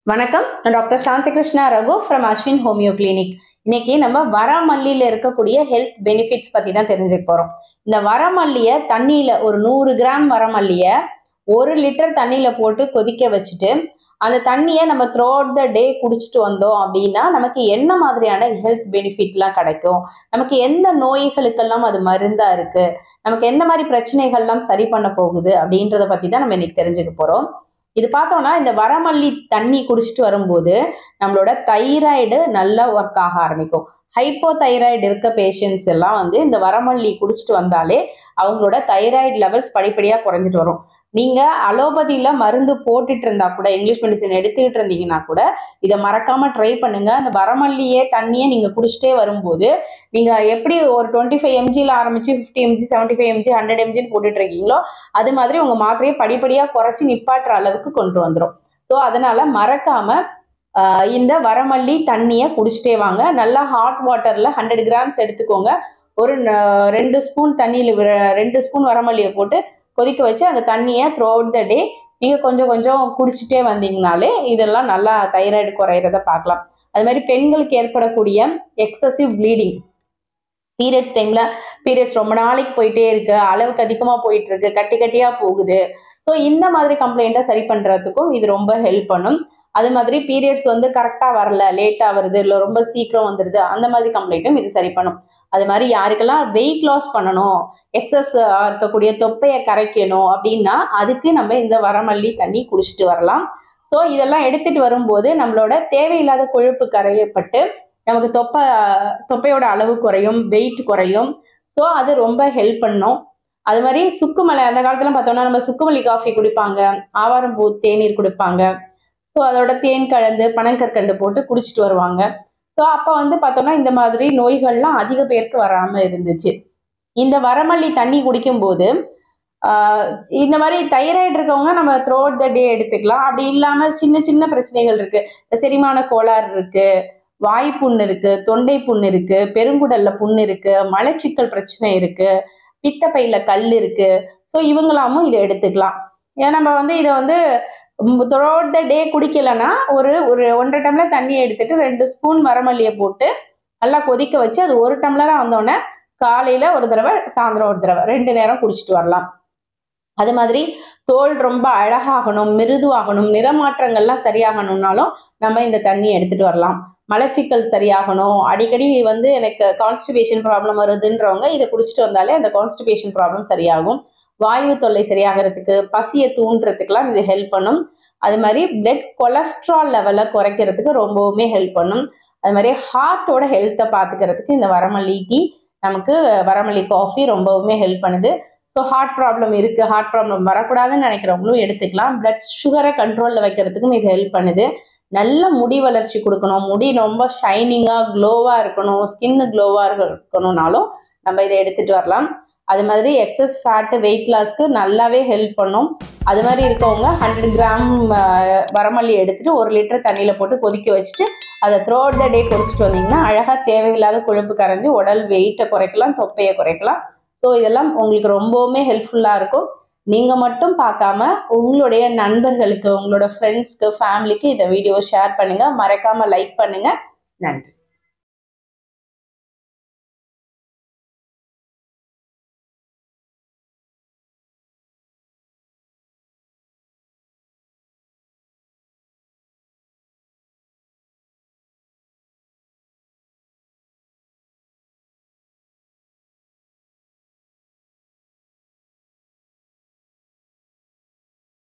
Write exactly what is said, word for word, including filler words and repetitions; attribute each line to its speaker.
Speaker 1: வணக்கம், நான் doctor Shanthi Krishna Raghu from Ashwin homeo clinic. இன்னைக்கு நம்ம வரமல்லியில இருக்கக்கூடிய ஹெல்த் பெனிஃபிட்ஸ் பத்தி தான் தெரிஞ்சுக்க போறோம். இந்த வரமல்லிய தண்ணியில ஒரு நூறு கிராம் வரமல்லிய ஒரு லிட்டர் தண்ணியில போட்டு கொதிக்க வச்சுட்டு அந்த தண்ணியை நம்ம த்ரூ அவுட் த டே குடிச்சிட்டு வந்தோம் அப்படின்னா நமக்கு என்ன மாதிரியான ஹெல்த் பெனிஃபிட்லாம் கிடைக்கும், நமக்கு எந்த நோய்களுக்கெல்லாம் அது மருந்தா இருக்கு, நமக்கு எந்த மாதிரி பிரச்சனைகள்லாம் சரி பண்ண போகுது அப்படின்றத பத்தி தான் நம்ம இன்னைக்கு தெரிஞ்சுக்க போறோம். இது பார்த்தோம்னா இந்த வரமல்லி தண்ணி குடிச்சிட்டு வரும்போது நம்மளோட தைராய்டு நல்லா ஒர்க் ஆக ஆரம்பிக்கும். ஹைப்போ தைராய்டு இருக்க பேஷண்ட்ஸ் எல்லாம் வந்து இந்த வரமல்லி குடிச்சிட்டு வந்தாலே அவங்களோட தைராய்டு லெவல்ஸ் படிப்படியாக குறைஞ்சிட்டு வரும். நீங்க அலோபதியில மருந்து போட்டுட்டு இருந்தா கூட, இங்கிலீஷ் மெடிசன் எடுத்துக்கிட்டு இருந்தீங்கன்னா கூட இதை மறக்காம ட்ரை பண்ணுங்க. அந்த வரமல்லியே தண்ணியை நீங்க குடிச்சிட்டே வரும்போது நீங்க எப்படி ஒரு டுவெண்ட்டி ஃபைவ் எம்ஜில ஆரம்பிச்சு fifty mg seventy five mg hundred எம்ஜின்னு போட்டுட்டு இருக்கீங்களோ அது மாதிரி உங்க மாத்திரையை படிப்படியா குறைச்சி நிப்பாட்டுற அளவுக்கு கொண்டு வந்துடும். ஸோ அதனால மறக்காம ஆஹ் இந்த வரமல்லி தண்ணியை குடிச்சிட்டே வாங்க. நல்லா ஹாட் வாட்டர்ல ஹண்ட்ரட் கிராம்ஸ் எடுத்துக்கோங்க. ஒரு ரெண்டு ஸ்பூன் தண்ணியில் ரெண்டு ஸ்பூன் வரமல்லியை போட்டு கொதிக்க வச்சு அந்த தண்ணியை த்ரூ அவுட் த டே நீங்க கொஞ்சம் கொஞ்சம் குடிச்சிட்டே வந்தீங்கனாலே இதெல்லாம் நல்லா தைராய்டு குறையிறத பார்க்கலாம். அது மாதிரி பெண்களுக்கு ஏற்படக்கூடிய எக்ஸசிவ் ப்ளீடிங், பீரியட்ஸ் டைம்ல பீரியட்ஸ் ரொம்ப நாளைக்கு போயிட்டே இருக்கு, அளவுக்கு அதிகமா போயிட்டு இருக்கு, கட்டி கட்டியா போகுது, ஸோ இந்த மாதிரி கம்ப்ளைண்ட்டை சரி பண்றதுக்கும் இது ரொம்ப ஹெல்ப் பண்ணும். அது மாதிரி பீரியட்ஸ் வந்து கரெக்டா வரல, லேட்டா வருது, இல்லை ரொம்ப சீக்கிரம் வந்துடுது, அந்த மாதிரி கம்ப்ளைண்ட்டும் இது சரி பண்ணும். அது மாதிரி யாருக்கெல்லாம் வெயிட் லாஸ் பண்ணணும், எக்ஸஸ் இருக்கக்கூடிய தொப்பையை கரைக்கணும் அப்படின்னா அதுக்கு நம்ம இந்த வரமல்லி தண்ணி குடிச்சிட்டு வரலாம். ஸோ இதெல்லாம் எடுத்துட்டு வரும்போது நம்மளோட தேவையில்லாத கொழுப்பு கரையப்பட்டு நமக்கு தொப்பை தொப்பையோட அளவு குறையும், வெயிட் குறையும். ஸோ அது ரொம்ப ஹெல்ப் பண்ணும். அது மாதிரி சுக்குமலை, அந்த காலத்துல பார்த்தோம்னா நம்ம சுக்குமல்லி காஃபி குடிப்பாங்க, ஆவாரம்பூ தேநீர் குடிப்பாங்க. ஸோ அதோட தேன் கலந்து பனங்கற்கண்டு போட்டு குடிச்சிட்டு வருவாங்க. ஸோ அப்போ வந்து பார்த்தோம்னா இந்த மாதிரி நோய்கள்லாம் அதிக பேருக்கு வராமல் இருந்துச்சு. இந்த வரமல்லி தண்ணி குடிக்கும்போது ஆஹ் இந்த மாதிரி தைராய்டு இருக்கவங்க நம்ம த்ரூ அவுட் த டே எடுத்துக்கலாம். அப்படி இல்லாமல் சின்ன சின்ன பிரச்சனைகள் இருக்கு, செரிமான கோளாறு இருக்கு, வாய் புண்ணு இருக்கு, தொண்டை புண்ணு இருக்கு, பெருங்குடல்ல புண்ணு இருக்கு, மலச்சிக்கல் பிரச்சனை இருக்கு, பித்தப்பையில கல் இருக்கு, ஸோ இவங்களாமும் இதை எடுத்துக்கலாம். ஏன்னா நம்ம வந்து இதை வந்து த்ரூ அவுட் த டே குடிக்கலைன்னா ஒரு ஒரு ஒன்றரை டம்ளர் தண்ணியை எடுத்துட்டு ரெண்டு ஸ்பூன் வரமல்லியை போட்டு நல்லா கொதிக்க வச்சு அது ஒரு டம்ளரா வந்தோடனே காலையில ஒரு தடவை சாயந்தரம் ஒரு தடவை ரெண்டு நேரம் குடிச்சிட்டு வரலாம். அது மாதிரி தோல் ரொம்ப அழகாகணும், மிருதுவாகணும், நிறமாற்றங்கள்லாம் சரியாகணும்னாலும் நம்ம இந்த தண்ணியை எடுத்துட்டு வரலாம். மலச்சிக்கல் சரியாகணும், அடிக்கடி வந்து எனக்கு கான்ஸ்டிபேஷன் ப்ராப்ளம் வருதுன்றவங்க இதை குடிச்சிட்டு வந்தாலே அந்த கான்ஸ்டிபேஷன் ப்ராப்ளம் சரியாகும். வாயு தொல்லை சரியாகிறதுக்கு, பசியை தூண்டுறதுக்கெல்லாம் இது ஹெல்ப் பண்ணும். அது மாதிரி பிளட் கொலஸ்ட்ரால் லெவலை குறைக்கிறதுக்கு ரொம்பவுமே ஹெல்ப் பண்ணும். அது மாதிரி ஹார்ட்டோட ஹெல்த்தை பார்த்துக்கிறதுக்கு இந்த வரமல்லி டீ, நமக்கு வரமல்லி காஃபி ரொம்பவுமே ஹெல்ப் பண்ணுது. ஸோ ஹார்ட் ப்ராப்ளம் இருக்கு, ஹார்ட் ப்ராப்ளம் வரக்கூடாதுன்னு நினைக்கிறவங்களும் எடுத்துக்கலாம். பிளட் சுகரை கண்ட்ரோலில் வைக்கிறதுக்கும் இது ஹெல்ப் பண்ணுது. நல்ல முடி வளர்ச்சி கொடுக்கணும், முடி ரொம்ப ஷைனிங்காக க்ளோவாக இருக்கணும், ஸ்கின்னு க்ளோவாக இருக்கணும்னாலும் நம்ம இதை எடுத்துகிட்டு வரலாம். அது மாதிரி எக்ஸஸ் ஃபேட்டு வெயிட் லாஸ்க்கு நல்லாவே ஹெல்ப் பண்ணும். அது மாதிரி இருக்கவங்க ஹண்ட்ரட் கிராம் வரமல்லி எடுத்துகிட்டு ஒரு லிட்டர் தண்ணியில் போட்டு கொதிக்க வச்சுட்டு அதை த்ரூ அவுட் த டே குடிச்சிட்டு வந்தீங்கன்னா அழகாக தேவையில்லாத கொழுப்பு கரைஞ்சி உடல் வெயிட்டை குறைக்கலாம், தொப்பையை குறைக்கலாம். ஸோ இதெல்லாம் உங்களுக்கு ரொம்பவுமே ஹெல்ப்ஃபுல்லாக இருக்கும். நீங்கள் மட்டும் பார்க்காம உங்களுடைய நண்பர்களுக்கு, உங்களோட ஃப்ரெண்ட்ஸ்க்கு, ஃபேமிலிக்கு இந்த வீடியோவை ஷேர் பண்ணுங்கள். மறக்காமல் லைக் பண்ணுங்கள். நன்றி.